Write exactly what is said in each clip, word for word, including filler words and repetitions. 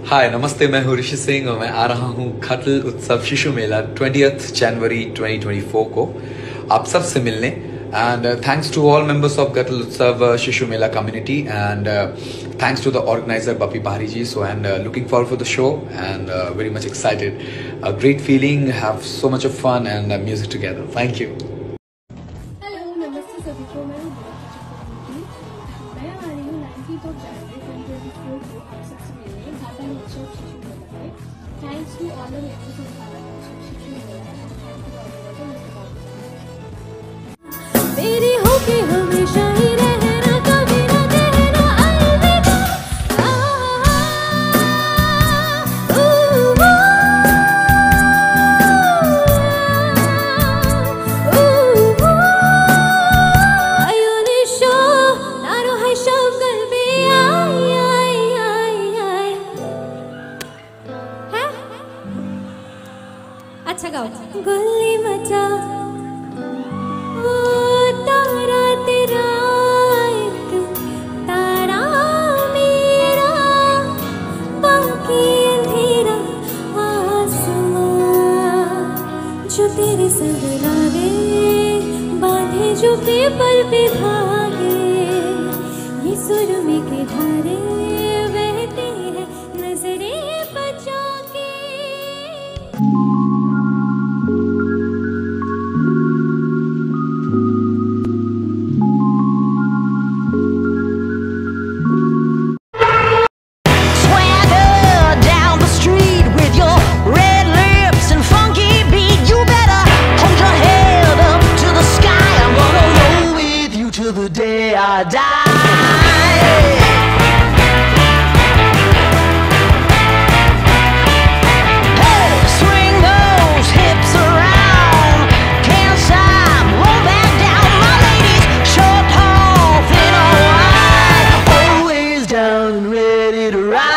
हाय नमस्ते, मैं हूँ ऋषि सिंह और मैं आ रहा हूँ Ghatal Utsav Shishu Mela twentieth January twenty twenty four को आप सब से मिलने। And thanks to all members of Ghatal Utsav Shishu Mela community and thanks to the organiser Bapi Pahari ji. So and uh, looking forward for the show and uh, very much excited. A great feeling, have so much of fun and uh, music together. Thank you. Hello नमस्ते सभी को, मैं हूँ मैं आ रही हूँ nineteenth of January twenty twenty four को आप सबसे मिलने घाटल उत्सव शिशु मेला में। Thanks to all the members of Ghatal Utsav Shishu Mela and thank you organiser mister Babu. मेरी होके हमेशा ही रहना, कभी ना कहना अलविदा। अच्छा गाओ। गुल्ली मचा वो तारा तेरा एक तारा मेरा, बाकी अंधेरा आसमां जो तेरे संग लागे, बांधे जो पेपर पे धागे, ये सुरमे के धारे बहते हैं नजरें बचा के। The day I die. Hey, swing those hips around, can't stop, roll back down. My ladies, short, tall, thin or wide, always down and ready to ride.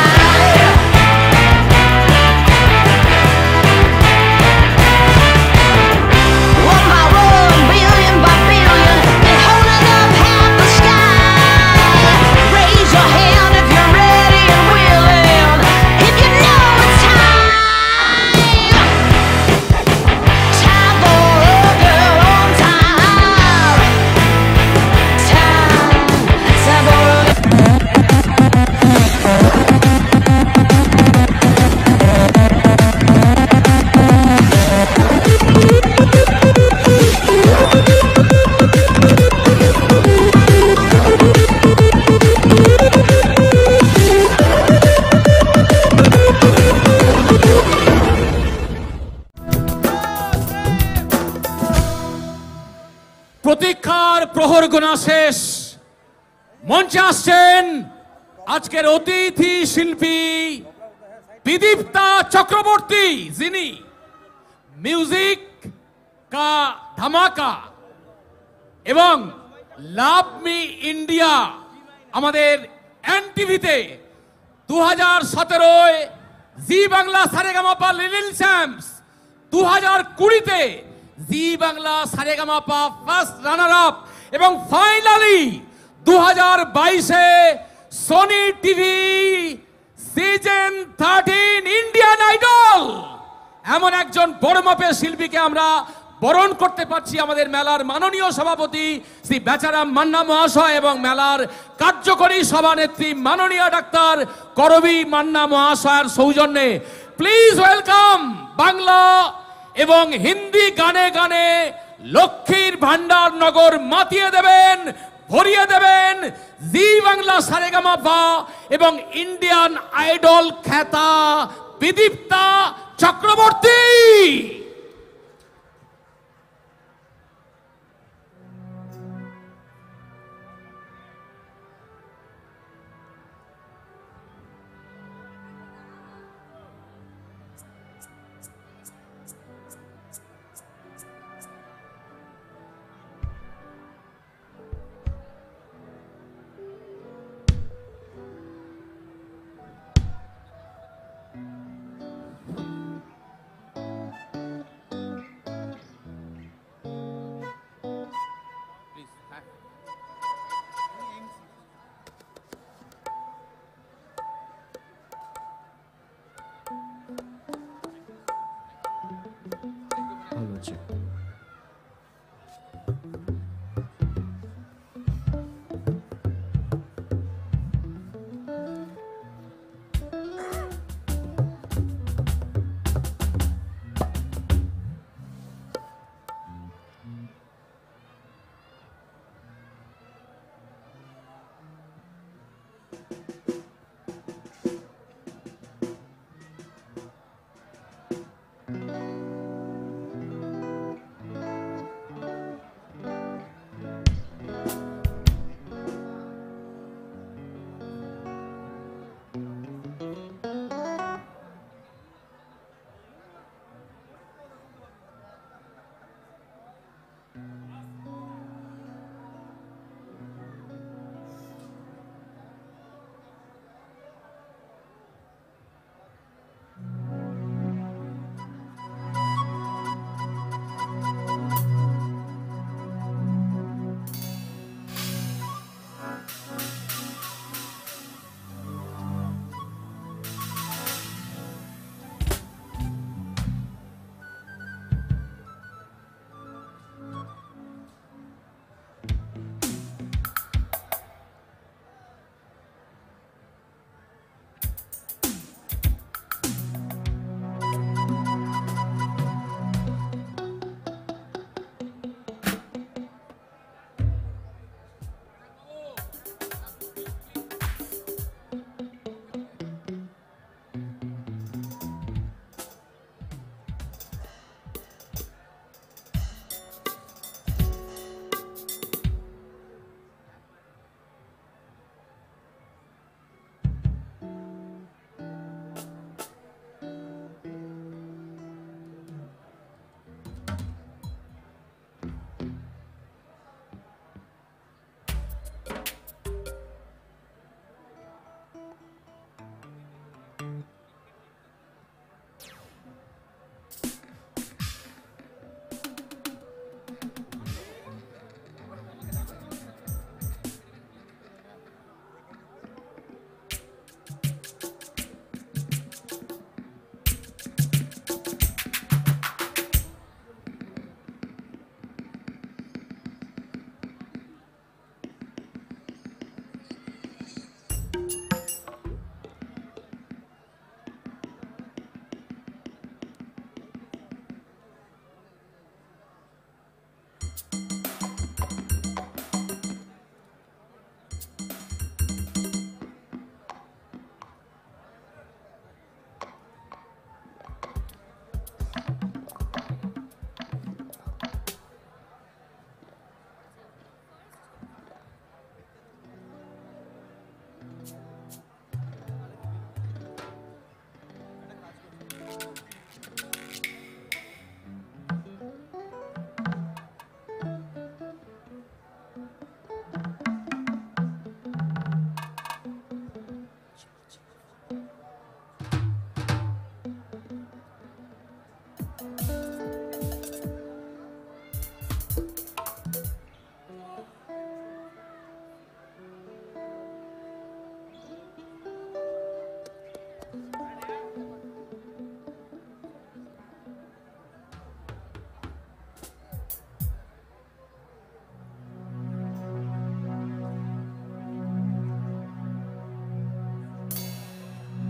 প্রতীক্ষার প্রহর গোনা শেষ, মঞ্চে আসছেন আজকের অতিথি শিল্পী বিদীপ্তা চক্রবর্তী, যিনি মিউজিক কা ধামাকা এবং লাভ মি ইন্ডিয়া আমাদের এনটিভিতে দু হাজার সতেরোয় Zee Bangla Saregamapa little champs, দু হাজার কুড়িতে Zee Bangla Saregamapa first runner up এবং ফাইনালি দু হাজার বাইশে Sony TV season thirteen Indian Idol. এমন একজন বড় মাপের শিল্পীকে আমরা বরণ করতে পারছি আমাদের মেলার মাননীয় সভাপতি শ্রী বেচারাম মান্না মহাশয় এবং মেলার কার্যকরী সভানেত্রী মাননীয় ডাক্তার করবী মান্না মহাশয়ের সৌজন্যে। প্লিজ ওয়েলকাম বাংলা এবং হিন্দি গানে গানে লক্ষ্মীর ভান্ডার নগর মাতিয়ে দেবেন, ভরিয়ে দেবেন জি বাংলা সারেগামাপা এবং ইন্ডিয়ান আইডল খ্যাতা Bidipta Chakraborty.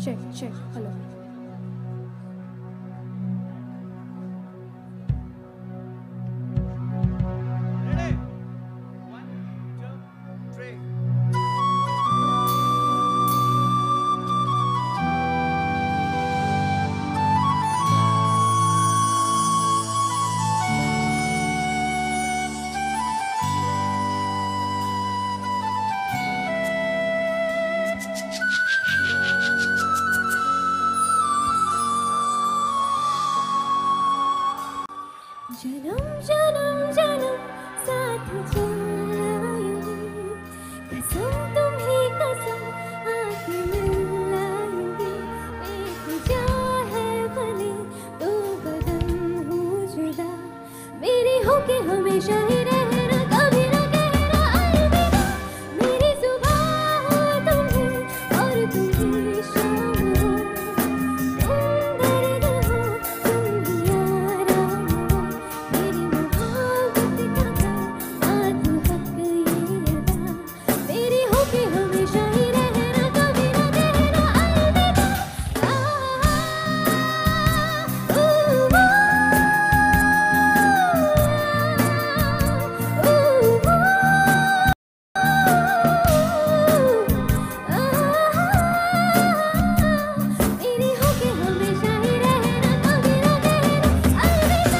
check, check. Hello. Ready? One, two, three. जन्म जन्म जन्म साथ चलाएंगे कसम तुम्हें कसम आके मिलाएंगे एक जा है भले दो बदन हो जुदा मेरी होके हमेशा ही रहना कभी ना कहना अलविदा मेरी सुबह हो तुम्हें और तुम्हें शाम हो तुम दर्द हो तुम ही आराम हो मेरी मोहब्बत का घर आध हक ये अदा मेरी होके हमेशा ही रहना कभी ना कहना अलविदा आ ऊ मेरी होके हमेशा ही रहना कभी ना कहना अलविदा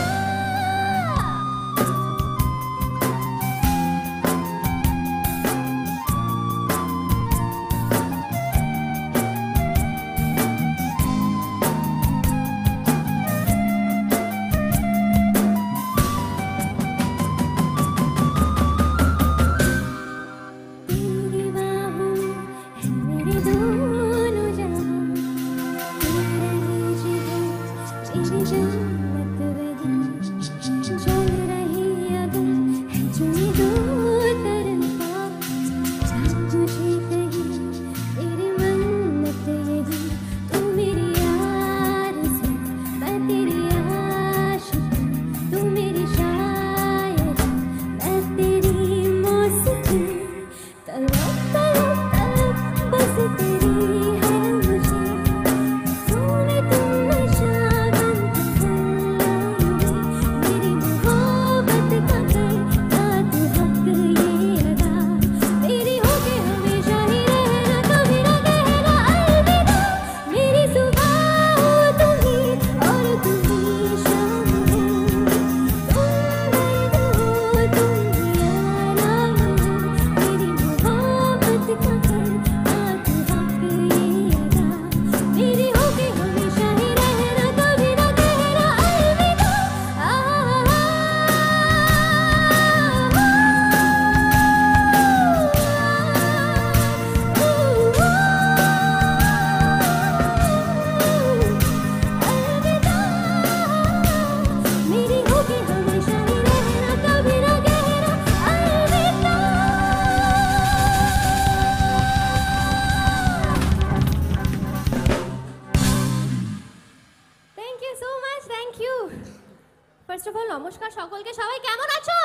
तेरी बाहों में है मेरे दोनों जहां तेरे जिगर मेरी जन्नत वही चल रही अगर है जो ये दो तरफा जान तुझे कहीं तेरी मन्नत यही तू मेरी आरज़ू मैं तेरी आशिकी तू मेरी शायरी मैं तेरी मौसीकी तलब तलब तलब बस तेरी है मुझे सोने तुम नशा बन के लाएंगे मेरी मोहब्बत का घर आध हक ये अदा मेरी होके हमेशा ही रहना कभी ना कहना अलविदा मेरी सुबह हो तुम्ही और तुम्ही शाम हो तुम दर्द हो तुम ही आराम हो मेरी मोहब्बत का घर आध हक ये अदा मेरी होके हमेशा ही रहना कभी ना कहना अलविदा आ अलविदा मेरी होके हमेशा ही रहना कभी ना कहना अलविदा thank you so much thank you first of all নমস্কার সকলকে সবাই কেমন আছো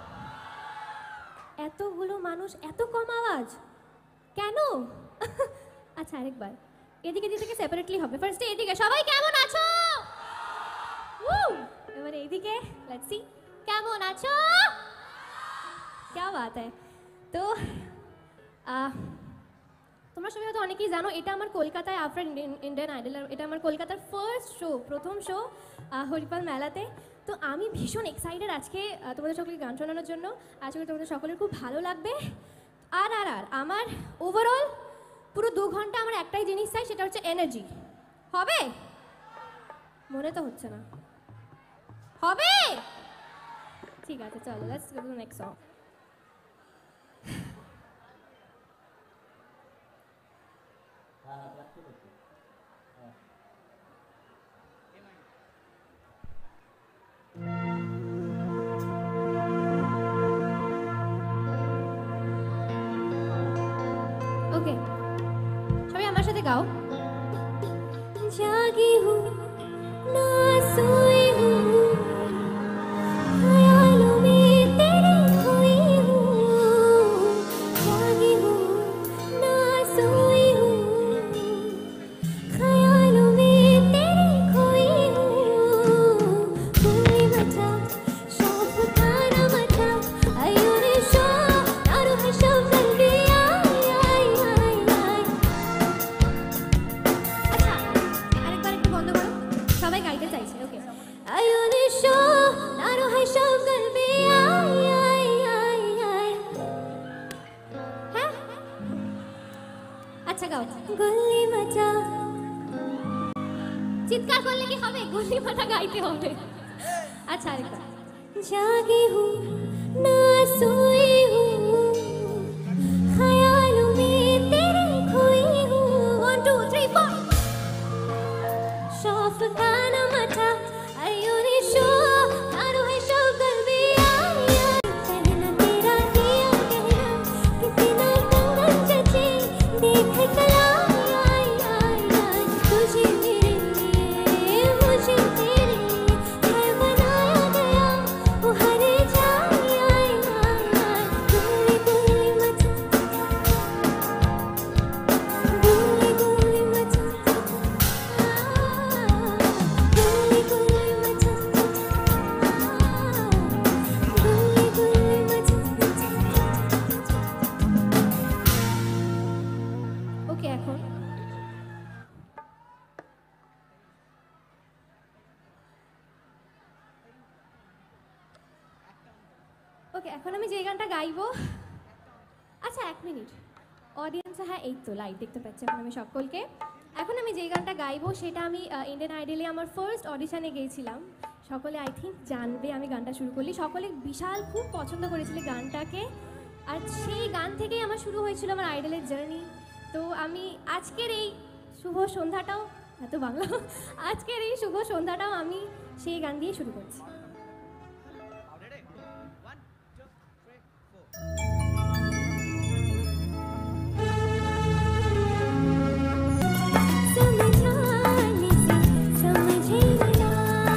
এতগুলো মানুষ এত কম আওয়াজ কেন আচ্ছা আরেকবার এদিকে দিকে সেপারেটলি হবে ফার্স্টে এদিকে সবাই কেমন আছো উউ এবারে এদিকে লেটস সি কেমন আছো क्या बात है তো আহ তোমরা সবাই হয়তো অনেকেই জানো এটা আমার কলকাতায় আফটার ইন্ডিয়ান আইডল এটা আমার কলকাতার ফার্স্ট শো প্রথম শো হরিপাল মেলাতে তো আমি ভীষণ এক্সাইটেড আজকে আহ, তোমাদের সকলকে গান শোনানোর জন্য আশা করি তোমাদের সকলের খুব ভালো লাগবে আর আর আর আমার ওভারঅল পুরো দু ঘন্টা আমার একটাই জিনিস চাই সেটা হচ্ছে এনার্জি হবে মনে তো হচ্ছে না হবে ঠিক আছে চলো let's go to next song okay सबाई আমার সাথে গাও জাগি हूँ ना सोई हूँ ख्यालों में तेरी खोई हूँ जागी हूँ ना सोई हूँ চিৎকার করলে কি হবে? গলি মাথা গাইতে হবে। আচ্ছা আরেকটা। জাগি হুঁ না সোই হুঁ ख्यालों में तेरे खोई हूँ। One two three four. शौफ का न मचा अयोनी शो तारो है शो कल्बी आया कहना तेरा दिया कहना किसी ना कंगन चचे देख कला आई आई आई तुझे मेरे लिए मुझे तेरे लिए है बनाया गया वो हरे जाए आई आई आई गुली गुली मचा गुली गुली मचा गुली गुली मचा गुली गुली मचा। ওকে এখন ওকে এখন আমি যে গানটা গাইবো, আচ্ছা এক মিনিট অডিয়েন্স, হ্যাঁ এই তো লাইভ দেখতে পাচ্ছি এখন আমি সকলকে। এখন আমি যে গানটা গাইবো সেটা আমি ইন্ডিয়ান আইডলে আমার ফার্স্ট অডিশনে গিয়েছিলাম। সকলে আই থিঙ্ক জানবে আমি গানটা শুরু করলি, সকলে বিশাল খুব পছন্দ করেছিল গানটাকে, আর সেই গান থেকেই আমার শুরু হয়েছিল আমার আইডলের জার্নি। তো আমি আজকের এই শুভ সন্ধ্যাটাও, এত বাংলা, আজকের এই শুভ সন্ধ্যাটাও আমি সেই গান দিয়ে শুরু করছি। Ready? One, two, three, four. समझाने से समझे ना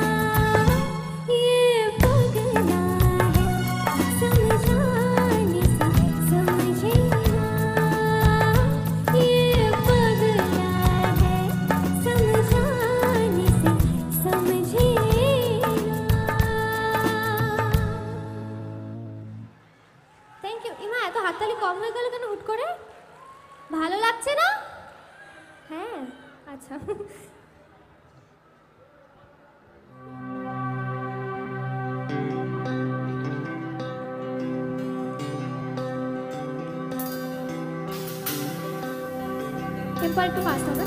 ये पगला है, समझाने से समझे ना ये पगला है, समझाने से समझे থ্যাংক ইউ। ইমা এত হাততালি কম হয়ে গেল কেন হুট করে? ভালো লাগছে না? হ্যাঁ আচ্ছা। এরপর একটু ফাস্ট হবে।